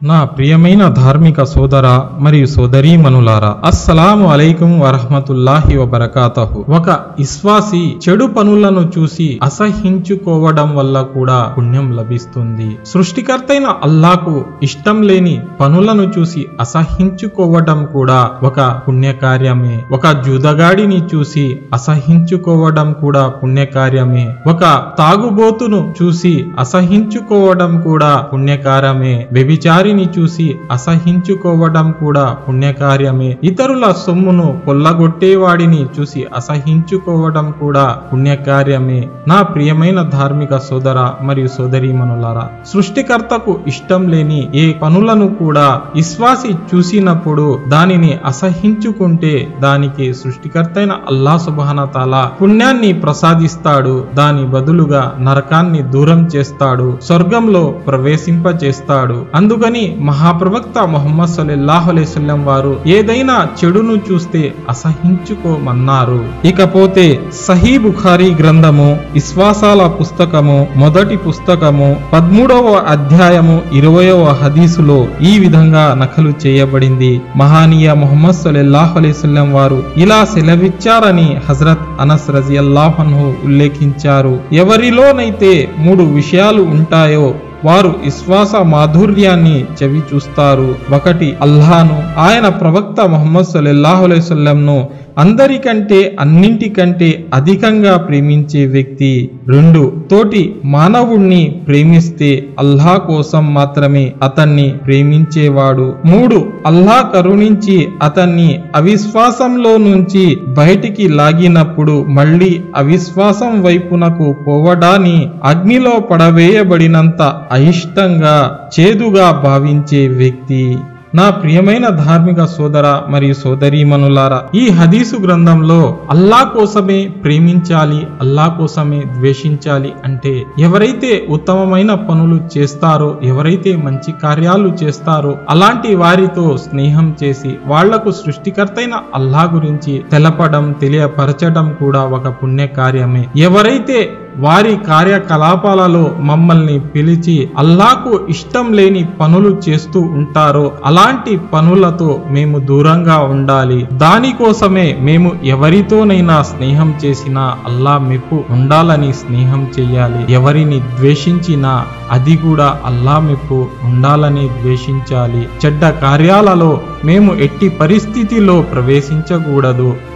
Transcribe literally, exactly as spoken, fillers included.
నా ప్రియమైన ధార్మిక సోదర మరియు సోదరీమణులారా, అస్సలాము అలైకుం వరహ్మతుల్లాహి వబరకాతహు. ఒక విశ్వాసి చెడు పనులను చూసి అసహించుకోవడం వల్ల కూడా పుణ్యం లభిస్తుంది. సృష్టికర్తైన అల్లాహకు ఇష్టం లేని పనులను చూసి అసహించుకోవడం కూడా ఒక పుణ్యకార్యమే. ఒక జూదగాడిని చూసి అసహించుకోవడం కూడా పుణ్యకార్యమే. ఒక తాగుబోతును చూసి అసహించుకోవడం కూడా పుణ్యకార్యమే. వ్యభిచారిని చూసి అసహించుకోవడం కూడా పుణ్యకార్యమే. ఇతరుల సొమ్మును కొల్లగొట్టేవాడిని చూసి అసహించుకోవడం కూడా పుణ్యకార్యమే. నా ప్రియమైన ధార్మిక సోదర మరియు సోదరీమణులారా, సృష్టికర్తకు ఇష్టం లేని ఏ పనులను కూడా విశ్వాసి చూసినప్పుడు దానిని అసహించుకుంటే దానికి సృష్టికర్తైన అల్లాహ్ సుబ్హానహు వ తఆలా పుణ్యాన్ని ప్రసాదిస్తాడు. దాని బదులుగా నరకాన్ని దూరం చేస్తాడు, స్వర్గంలో ప్రవేశింపచేస్తాడు. అందుకని మహాప్రవక్త ముహమ్మద్ సల్లల్లాహు అలైహి వసల్లం వారు ఏదైనా చెడును చూస్తే అసహించుకోమన్నారు. ఇకపోతే సహీ బుఖారీ గ్రంథము విశ్వాసాల పుస్తకము మొదటి పుస్తకము పదమూడవ అధ్యాయము ఇరవయవ హదీసులో ఈ విధంగా నకలు చేయబడింది. మహానీయ ముహమ్మద్ సల్లల్లాహు అలైహి వసల్లం వారు ఇలా సెలవిచ్చారని హజరత్ అనస్ రజియల్లాహు అన్హు ఉల్లేఖించారు. ఎవరిలోనైతే మూడు విషయాలు ఉంటాయో వారు విశ్వాస మాధుర్యాన్ని చవి చూస్తారు. ఒకటి, అల్లాహ్ను, ఆయన ప్రవక్త ముహమ్మద్ సల్లల్లాహు అలైహి వసల్లంను అందరికంటే అన్నింటికంటే అధికంగా ప్రేమించే వ్యక్తి. రెండు, తోటి మానవుణ్ణి ప్రేమిస్తే అల్లాహ్ కోసం మాత్రమే అతన్ని ప్రేమించేవాడు. మూడు, అల్లాహ్ కరుణించి అతన్ని అవిశ్వాసంలో నుంచి బయటికి లాగినప్పుడు మళ్ళీ అవిశ్వాసం వైపునకు పోవడాన్ని అగ్నిలో పడవేయబడినంత అయిష్టంగా చేదుగా భావించే వ్యక్తి. నా ప్రియమైన ధార్మిక సోదర మరియు సోదరీమణులారా, ఈ హదీసు గ్రంథంలో అల్లాహ్ కోసమే ప్రేమించాలి, అల్లాహ్ కోసమే ద్వేషించాలి అంటే ఎవరైతే ఉత్తమమైన పనులు చేస్తారో, ఎవరైతే మంచి కార్యాలు చేస్తారో అలాంటి వారితో స్నేహం చేసి వాళ్లకు సృష్టికర్తైన అల్లాహ్ గురించి తెలపడం, తెలియపరచడం కూడా ఒక పుణ్య కార్యమే. ఎవరైతే వారి కార్యకలాపాలలో మమ్మల్ని పిలిచి అల్లాహ్కు ఇష్టం లేని పనులు చేస్తూ ఉంటారో అలాంటి పనులతో మేము దూరంగా ఉండాలి. దానికోసమే మేము ఎవరితోనైనా స్నేహం చేసినా అల్లాహ్ మెప్పు ఉండాలని స్నేహం చెయ్యాలి. ఎవరిని ద్వేషించినా అది కూడా అల్లాహ్ మెప్పు ఉండాలని ద్వేషించాలి. చెడ్డ కార్యాలలో మేము ఎట్టి పరిస్థితిలో ప్రవేశించకూడదు.